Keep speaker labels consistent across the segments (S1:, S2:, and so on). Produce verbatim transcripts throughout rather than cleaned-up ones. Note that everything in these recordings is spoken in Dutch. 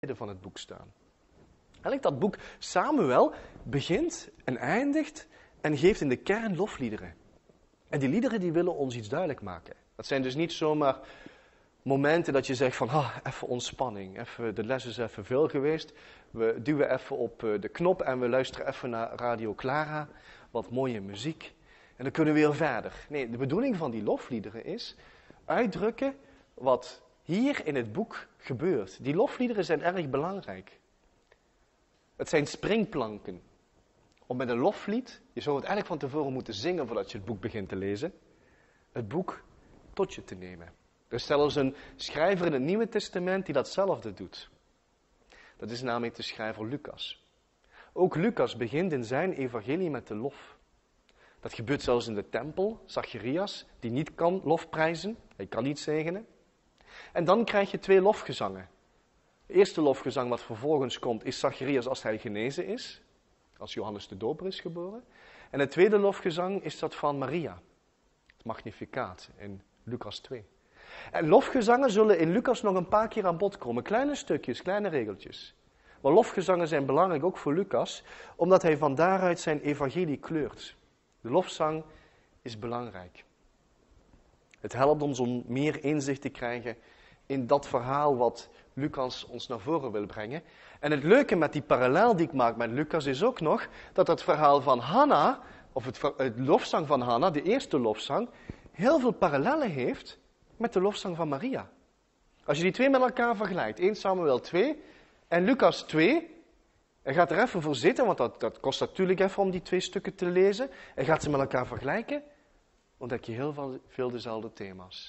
S1: midden van het boek staan. Eigenlijk dat boek Samuel begint en eindigt en geeft in de kern lofliederen. En die liederen die willen ons iets duidelijk maken. Dat zijn dus niet zomaar momenten dat je zegt van, ah, even ontspanning, even, de les is even veel geweest. We duwen even op de knop en we luisteren even naar Radio Clara, wat mooie muziek. En dan kunnen we weer verder. Nee, de bedoeling van die lofliederen is uitdrukken wat hier in het boek gebeurt. Die lofliederen zijn erg belangrijk. Het zijn springplanken. Om met een loflied, je zou het eigenlijk van tevoren moeten zingen voordat je het boek begint te lezen, het boek tot je te nemen. Er is zelfs een schrijver in het Nieuwe Testament die datzelfde doet. Dat is namelijk de schrijver Lucas. Ook Lucas begint in zijn evangelie met de lof. Dat gebeurt zelfs in de tempel, Zacharias, die niet kan lofprijzen, hij kan niet zegenen. En dan krijg je twee lofgezangen. Het eerste lofgezang wat vervolgens komt is Zacharias als hij genezen is, als Johannes de Doper is geboren. En het tweede lofgezang is dat van Maria, het Magnificaat in Lucas twee. En lofgezangen zullen in Lucas nog een paar keer aan bod komen, kleine stukjes, kleine regeltjes. Maar lofgezangen zijn belangrijk ook voor Lucas, omdat hij van daaruit zijn evangelie kleurt. De lofzang is belangrijk. Het helpt ons om meer inzicht te krijgen in dat verhaal wat Lucas ons naar voren wil brengen. En het leuke met die parallel die ik maak met Lucas is ook nog dat het verhaal van Hanna, of het, het lofzang van Hanna, de eerste lofzang, heel veel parallellen heeft met de lofzang van Maria. Als je die twee met elkaar vergelijkt, Eerste Samuel twee en Lucas twee, en gaat er even voor zitten, want dat, dat kost natuurlijk even om die twee stukken te lezen, en gaat ze met elkaar vergelijken, ontdek je heel veel, veel dezelfde thema's.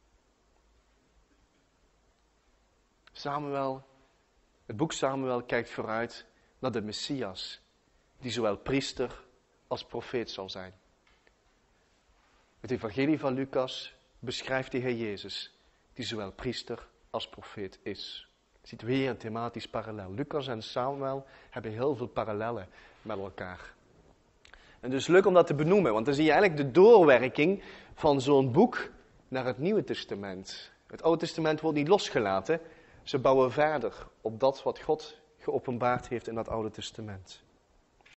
S1: Samuel, het boek Samuel kijkt vooruit naar de Messias, die zowel priester als profeet zal zijn. Het evangelie van Lucas beschrijft de Heer Jezus, die zowel priester als profeet is. Je ziet weer een thematisch parallel. Lucas en Samuel hebben heel veel parallellen met elkaar. En dus leuk om dat te benoemen, want dan zie je eigenlijk de doorwerking van zo'n boek naar het Nieuwe Testament. Het Oude Testament wordt niet losgelaten. Ze bouwen verder op dat wat God geopenbaard heeft in dat Oude Testament.